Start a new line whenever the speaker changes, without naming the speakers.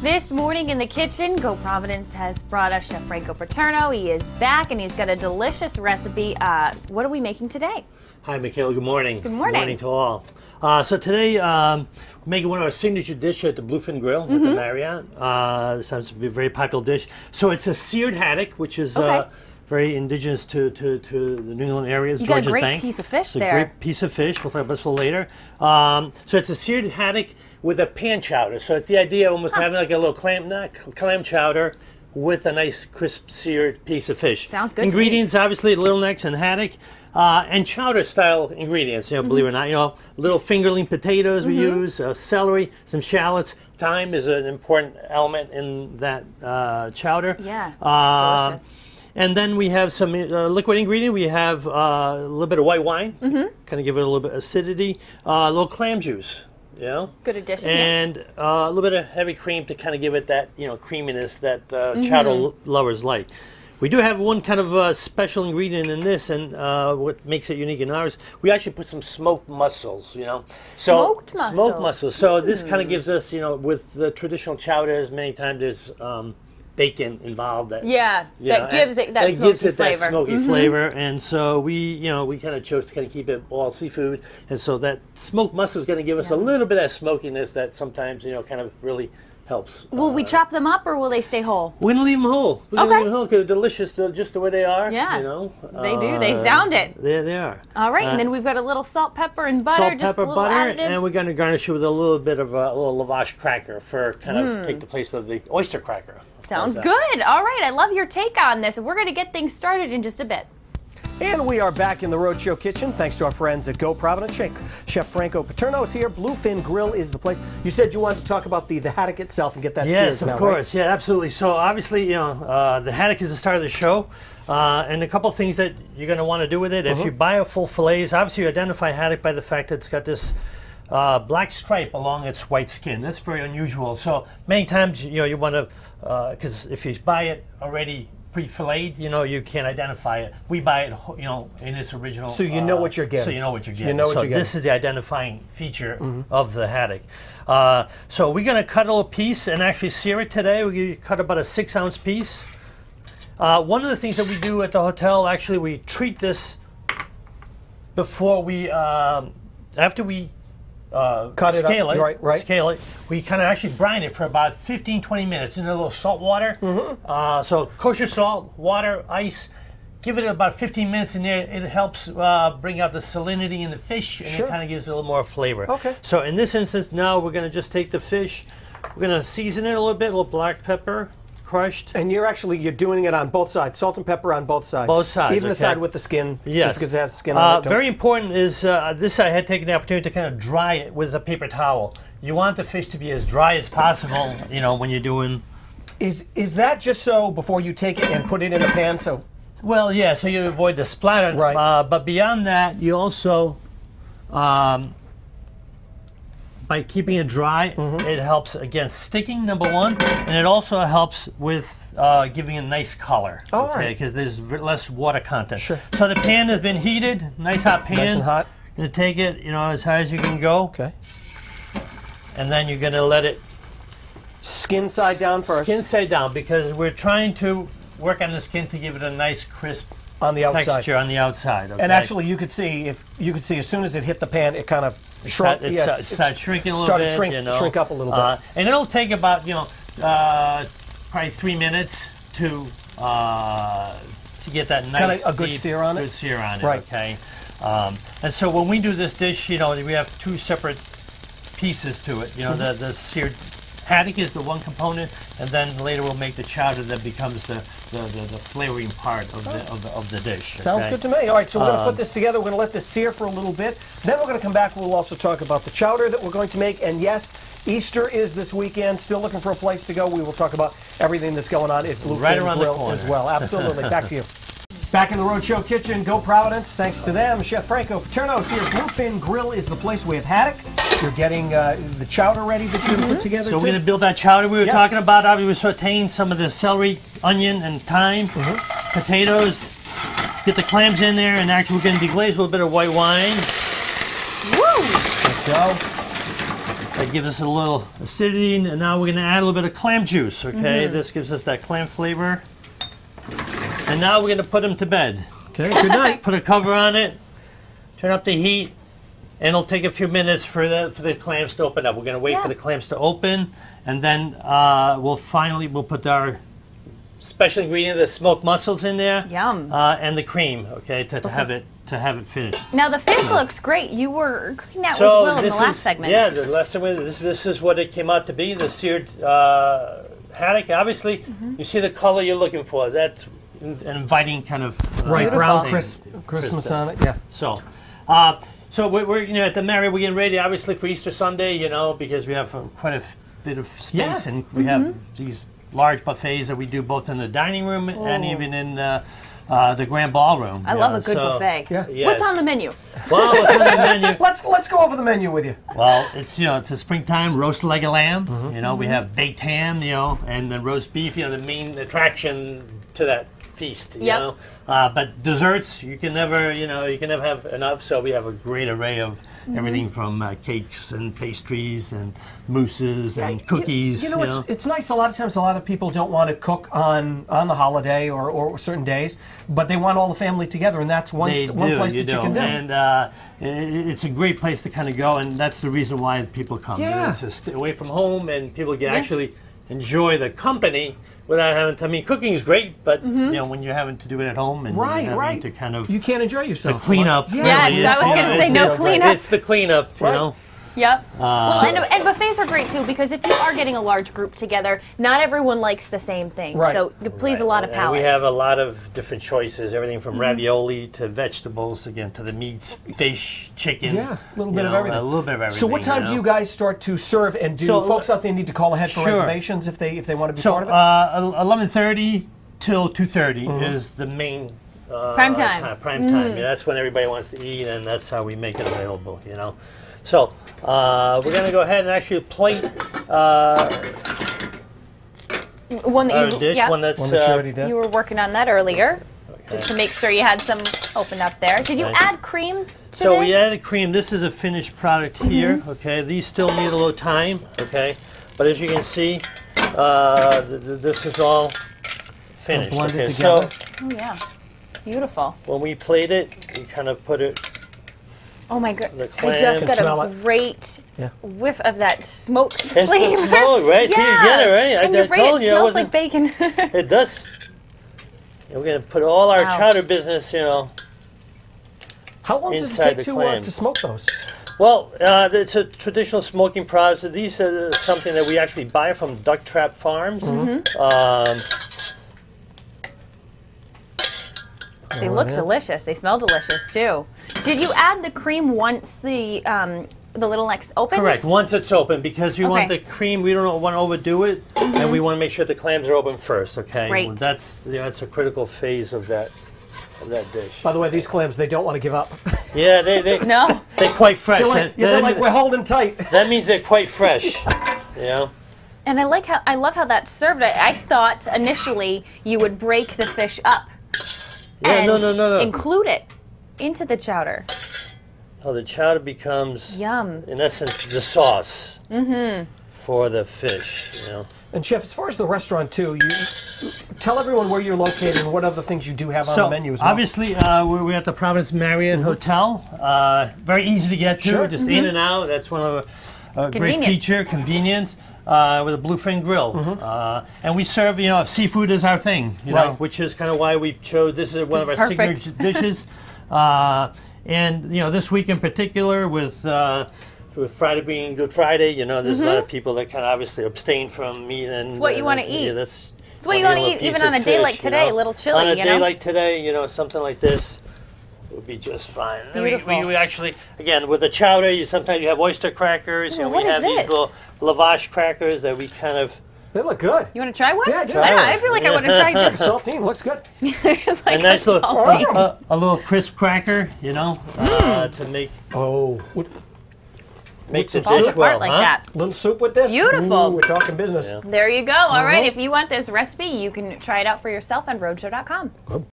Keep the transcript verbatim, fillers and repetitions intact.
This morning in the kitchen, Go Providence has brought us Chef Franco Paterno. He is back and he's got a delicious recipe. Uh, what are we making today?
Hi, Michaela. Good morning.
Good morning.
Good morning to all. Uh, so today, um, we're making one of our signature dishes at the Bluefin Grill mm-hmm. with the Marriott. Uh, this happens to be a very popular dish. So it's a seared haddock, which is okay. uh, very indigenous to, to, to the New England areas.
You
George's
got a great
Bank.
piece of fish
it's
there.
A great piece of fish. We'll talk about this a little later. Um, so it's a seared haddock with a pan chowder. So it's the idea of almost huh. having like a little clam, not clam chowder with a nice crisp seared piece of fish.
Sounds good.
Ingredients, to me. Obviously, little necks and haddock, uh, and chowder style ingredients. You know, mm-hmm. believe it or not, you know, little fingerling potatoes mm-hmm. we use, uh, celery, some shallots. Thyme is an important element in that uh, chowder.
Yeah,
uh,
it's delicious.
And then we have some uh, liquid ingredient. We have uh, a little bit of white wine, mm-hmm. kind of give it a little bit of acidity. Uh, a little clam juice. You know? Good addition. And yeah. uh, a little bit of heavy cream to kind of give it that, you know, creaminess that uh, mm-hmm. chowder lovers like. We do have one kind of uh, special ingredient in this, and uh, what makes it unique in ours, we actually put some smoked mussels, you know.
Smoked
so,
mussels.
Smoked mussels. So
mm.
this kind of gives us, you know, with the traditional chowders, many times there's um, bacon involved. That,
yeah,
you
that
know,
gives it that
that
smoky
gives it
flavor.
that smoky
mm-hmm.
flavor, and so we, you know, we kind of chose to kind of keep it all seafood, and so that smoked mussel is going to give us yeah. a little bit of that smokiness that sometimes, you know, kind of really helps.
Will
uh,
we chop them up or will they stay whole?
We're going to leave them whole. We're
okay.
going to leave them whole because they're delicious, they're just the way they are.
Yeah,
you know,
they do.
Uh,
they sound it.
There they are.
All right,
uh,
and then we've got a little salt, pepper, and butter.
Salt,
just
pepper,
little
butter,
additives.
and we're going to garnish it with a little bit of a, a little lavash cracker for kind of
mm.
take the place of the oyster cracker.
Sounds good. All right, I love your take on this. We're going to get things started in just a bit.
And we are back in the Rhode Show kitchen, thanks to our friends at Go Providence. Chef Franco Paterno is here. Bluefin Grill is the place. You said you wanted to talk about the, the haddock itself and get that
yes,
seared
of
now,
course.
Right?
Yeah, absolutely. So obviously, you know, uh, the haddock is the start of the show. Uh, and a couple of things that you're going to want to do with it. Mm-hmm. If you buy a full fillets, obviously you identify haddock by the fact that it's got this uh, black stripe along its white skin. That's very unusual. So many times, you know, you want to, because uh, if you buy it already pre-filleted, you know, you can't identify it. We buy it, you know, in its original.
So you know uh, what you're getting.
So you know what you're getting.
You know what
so
you're getting.
This is the identifying feature mm-hmm. of the haddock. Uh, so we're going to cut a little piece and actually sear it today. We're going to cut about a six ounce piece. Uh, one of the things that we do at the hotel, actually, we treat this before we, um, after we uh,
cut it
scale
up.
it,
right, right.
scale it, we kind of actually brine it for about fifteen, twenty minutes in a little salt water. Mm-hmm. uh, so kosher salt, water, ice. Give it about fifteen minutes in there. It helps uh, bring out the salinity in the fish, and
sure.
it kind of gives it a little more flavor.
Okay.
So in this instance, now we're going to just take the fish. We're going to season it a little bit, a little black pepper, crushed.
And you're actually, you're doing it on both sides, salt and pepper on both sides.
Both sides,
Even
okay.
the side with the skin,
yes.
just because it has the skin
uh,
on it.
Very important is, uh, this I had taken the opportunity to kind of dry it with a paper towel. You want the fish to be as dry as possible, you know, when you're doing...
Is, is that just so before you take it and put it in the pan, so...
Well, yeah, so you avoid the splatter.
Right.
Uh, but beyond that, you also... Um, by keeping it dry, mm-hmm. it helps against sticking, number one, and it also helps with uh, giving a nice color.
Oh,
okay,
right.
Because there's less water content.
Sure.
So the pan has been heated, nice hot pan.
Nice and hot.
You're gonna take it, you know, as high as you can go.
Okay.
And then you're gonna let it
skin side down first.
Skin side down, because we're trying to work on the skin to give it a nice crisp
on the outside.
texture on the outside. Okay?
And actually, you could see if you could see as soon as it hit the pan, it kind of shrunk.
It
yeah,
started start shrinking a little
started
bit.
Shrink,
you know,
shrink up a little bit.
Uh, and it'll take about, you know, uh, probably three minutes to uh, to get that nice,
kind of a good
deep,
sear on it.
Good sear on it.
Right.
Okay. Um, and so when we do this dish, you know, we have two separate pieces to it. You know, mm-hmm. the the seared haddock is the one component, and then later we'll make the chowder that becomes the the, the, the flavoring part of the of the, of the dish.
Sounds
okay?
good to me. All right, so we're going to
Um,
put this together. We're going to let this sear for a little bit. Then we're going to come back. We'll also talk about the chowder that we're going to make. And yes, Easter is this weekend. Still looking for a place to go. We will talk about everything that's going on at Bluefin
right around
Grill
the corner
as well. Absolutely. Back to you. Back in the Rhode Show kitchen, Go Providence. Thanks to them. Chef Franco Paterno is here. Bluefin Grill is the place. We have haddock. You're getting uh, the chowder ready that you're going to put together.
So
too?
we're going to build that chowder we were
Yes.
talking about. Obviously, we're sauteing some of the celery, onion, and thyme,
mm-hmm.
potatoes. Get the clams in there, and actually we're going to deglaze a little bit of white wine.
Woo!
Let's go. That gives us a little acidity, and now we're going to add a little bit of clam juice, okay? Mm-hmm. This gives us that clam flavor. And now we're going to put them to bed.
Okay, good night.
Put a cover on it, turn up the heat, and it'll take a few minutes for the, for the clams to open up. We're going to wait yeah. for the clams to open, and then uh, we'll finally, we'll put our special ingredient, the smoked mussels in there.
Yum.
Uh, and the cream, okay, to, to okay. have it to have it finished.
Now the fish looks great. You were cooking that
so
with Will in the last
is,
segment.
Yeah, the last segment. This this is what it came out to be. The seared uh, haddock. Obviously, mm-hmm. you see the color you're looking for. That's an inviting kind of
uh, right brown crisp, Christmas on it. Yeah.
So, uh, so we're, we're you know at the Marriott we're getting ready obviously for Easter Sunday. You know because we have uh, quite a f- bit of space
yeah.
and we mm-hmm. have these large buffets that we do both in the dining room oh. and even in. Uh, Uh, the grand ballroom.
I love know, a good so, buffet.
Yeah.
Yes.
What's on the menu?
Well, what's on the menu?
let's let's go over the menu with you.
Well, it's you know it's a springtime roast leg of lamb. Mm-hmm. You know mm-hmm. we have baked ham. You know and the roast beef. You know the main attraction to that feast. You
yep.
know, uh, but desserts you can never you know you can never have enough. So we have a great array of mm-hmm. everything from uh, cakes and pastries and mousses yeah, and cookies.
You, you know,
you
it's,
know?
it's nice. A lot of times, a lot of people don't want to cook on on the holiday or, or certain days, but they want all the family together, and that's one
they
one
do,
place
you
that
do.
you can do.
And uh, it, it's a great place to kind of go, and that's the reason why people come.
Yeah.
You know, to stay away from home, and people can
yeah.
actually enjoy the company without having to. I mean, cooking is great, but mm-hmm. you know when you're having to do it at home and
right,
having
right.
to kind of
you can't enjoy yourself.
The cleanup.
Yeah.
Really,
yes, I was going to say no cleanup.
It's the cleanup, you
right.
know.
Yep.
Uh,
well,
so,
and, and buffets are great too because if you are getting a large group together, not everyone likes the same thing.
Right.
So you please
right.
a lot of
and
palates.
we have a lot of different choices, everything from mm-hmm. ravioli to vegetables, again to the meats, fish, chicken.
Yeah, a little bit
know,
of everything.
A little bit of everything.
So what time
you know?
do you guys start to serve? And do
so,
folks out there need to call ahead for
sure.
reservations if they if they want to be
so,
part of it?
Uh, eleven thirty till two thirty
mm-hmm.
is the main uh,
prime time.
time prime
mm.
time. Yeah, that's when everybody wants to eat, and that's how we make it available. You know. So uh, we're going to go ahead and actually plate uh,
one that
our
you,
dish,
yeah.
one that's
one that you
uh,
already did.
You were working on that earlier,
okay.
just to make sure you had some opened up there. Did you
Right.
add cream to
So
this?
we added cream. This is a finished product
mm-hmm.
here. Okay, these still need a little time. Okay, but as you can see, uh, th- th- this is all finished.
blended
Okay,
together.
so
Oh yeah, beautiful.
when we plate it, we kind of put it.
Oh my god!
The
I just
clam.
got
Smell
a
it.
great
Yeah.
whiff of that smoked
It's
flavor.
the smoke, right?
Yeah.
See, you get it, right?
And
I,
you're
I
right,
told
it
you I
smells
wasn't.
like bacon.
It does. And we're going to put all our
Wow.
chowder business, you know.
How long does it
inside
take
the
to uh,
clam.
to smoke those?
Well, uh, it's a traditional smoking process. These are something that we actually buy from duck trap farms.
Mm-hmm.
Um,
They look delicious. They smell delicious too. Did you add the cream once the um, the little necks opens?
correct. Once it's open, because we want
Okay.
the cream, we don't want to overdo it,
Mm-hmm.
and we want to make sure the clams are open first. Okay,
Great.
Well, that's you know, that's a critical phase of that of that dish.
By the way, these clams, they don't want to give up.
Yeah, they they
No.
they're quite fresh.
They're like,
That-
yeah, they're
that-
like we're holding tight.
that means they're quite fresh. You know.
And I like how I love how that's served. I, I thought initially you would break the fish up
Yeah,
and
no, no, no, no.
include it into the chowder.
Oh, the chowder becomes,
Yum.
in essence, the sauce for the fish. You know.
And chef, as far as the restaurant too, you tell everyone where you're located and what other things you do have on
So
the menu as well.
obviously, uh, we're, we're at the Providence Marriott Hotel. Uh, very easy to get to,
Sure.
just in and out. That's one of the uh, great
Convenient.
feature, convenience. Uh, with a Bluefin Grille, uh, and we serve, you know, seafood is our thing, you know,
Right.
which is kind of why we chose. This is one
This
of
is
our
perfect.
signature dishes, uh, and you know, this week in particular, with uh, with Friday being Good Friday, you know, there's a lot of people that kind of obviously abstain from meat, and
It's what you
uh,
wanna
yeah,
eat.
that's
It's what you
wanna
want to
eat
eat,
a
even
piece
on a
of
day
fish,
like
you
today,
know.
a little chilly,
On a
you
day
know?
like today, you know, something like this would be just fine. And we-
Beautiful.
We, we actually, again, with the chowder, you sometimes you have oyster crackers.
Oh,
you know,
what
we
is
have these
this?
little lavash crackers that we kind of.
They look good.
You want to try one?
Yeah, do
I don't know.
it.
I feel like I want to try just
Saltine looks good.
it's like
a nice little,
salty.
a, a little crisp cracker, you know, uh, to make
Oh, what,
make the
Falls
dish
apart
well,
like
huh?
that.
little soup with this?
Beautiful.
Ooh, we're talking business.
Yeah.
There you go. All right.
Mhm.
If you want this recipe, you can try it out for yourself on roadshow dot com.